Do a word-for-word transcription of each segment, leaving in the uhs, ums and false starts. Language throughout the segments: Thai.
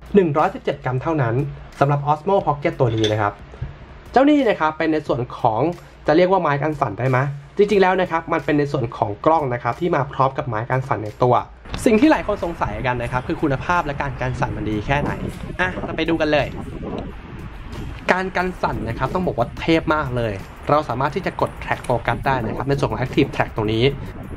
หนึ่งร้อยสิบเจ็ด กรัมเท่านั้นสำหรับ Osmo Pocket ตัวนี้นะครับเจ้านี่นะครับเป็นในส่วนของจะเรียกว่าไม้กันสั่นได้ไหมจริงๆแล้วนะครับมันเป็นในส่วนของกล้องนะครับที่มาพร้อมกับไม้กันสั่นในตัวสิ่งที่หลายคนสงสัยกันนะครับคือคุณภาพและการกันสั่นมันดีแค่ไหนอ่ะเราไปดูกันเลยการกันสั่นนะครับต้องบอกว่าเทพมากเลยเราสามารถที่จะกด track focus ได้นะครับในส่วนของ active track ตรงนี้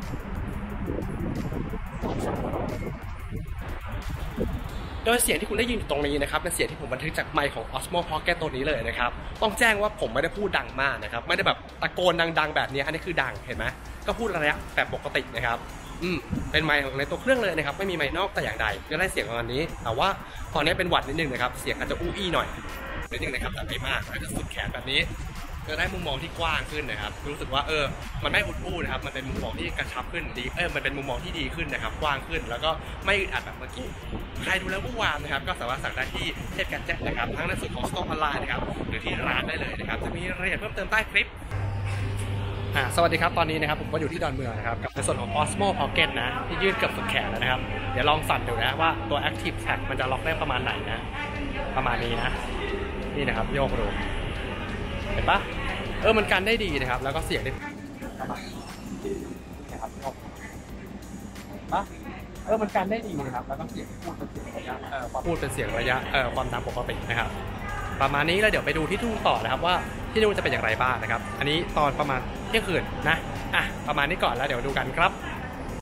โดยเสียงที่คุณได้ยินอยู่ตรงนี้นะครับเป็นเสียงที่ผมบันทึกจากไมค์ของ Osmo Pocket ตัวนี้เลยนะครับต้องแจ้งว่าผมไม่ได้พูดดังมากนะครับไม่ได้แบบตะโกนดังๆแบบนี้อันนี้คือดังเห็นไหมก็พูดระยะแบบปกตินะครับอืมเป็นไมค์ของในตัวเครื่องเลยนะครับไม่มีไมค์นอกแต่อย่างใดก็ได้เสียงประมาณนี้แต่ว่าตอนนี้เป็นหวัดนิดนึงนะครับเสียงอาจจะอู้อี้หน่อยนิดนึงนะครับแต่ไม่มากอาจจะสุดแขนแบบนี้จะได้มุมมองที่กว้างขึ้นนะครับรู้สึกว่าเออมันไม่อุดอู้นะครับมันเป็นมุมมองที่กระชับขึ้นดีเออมันเป็นมุมมองที่ดีขึ้นนะครับกว้างขึ้นแล้วก็ไม่อึดอัดแบบเมื่อกี้ใครดูแล้ววุ่นวายนะครับก็สามารถสั่งได้ที่เทพแกดเจ็ตนะครับทั้งในส่วนของสต็อกออนไลน์นะครับหรือที่ร้านได้เลยนะครับจะมีรายละเอียดเพิ่มเติมใต้คลิปอ่าสวัสดีครับตอนนี้นะครับผมก็อยู่ที่ดอนเมืองนะครับกับในส่วนของ Osmo Pocket นะที่ยืดเกือบสุดแขนแล้วนะครับเดี๋ยวลองสั่นดูนะว่าตัว Active Track มันจะล็อกได้ประมาณไหนนะประมาณนี้นะนี่นะครับโยกดูเห็นปะเออมันกันได้ดีนะครับแล้วก็เสียงได้ประมาณนะครับโยกปะเออมันกันได้ดีนะครับแล้วก็เสียงพูดเป็นเสียงระยะเอ่อความพูดเป็นเสียงระยะเอ่อความดังปกตินะครับประมาณนี้แล้วเดี๋ยวไปดูที่ทุ่งต่อนะครับว่าที่นู่นจะเป็นอย่างไรบ้างนะครับอันนี้ตอนประมาณเที่ยงคืนนะอ่ะประมาณนี้ก่อนแล้วเดี๋ยวดูกันครับ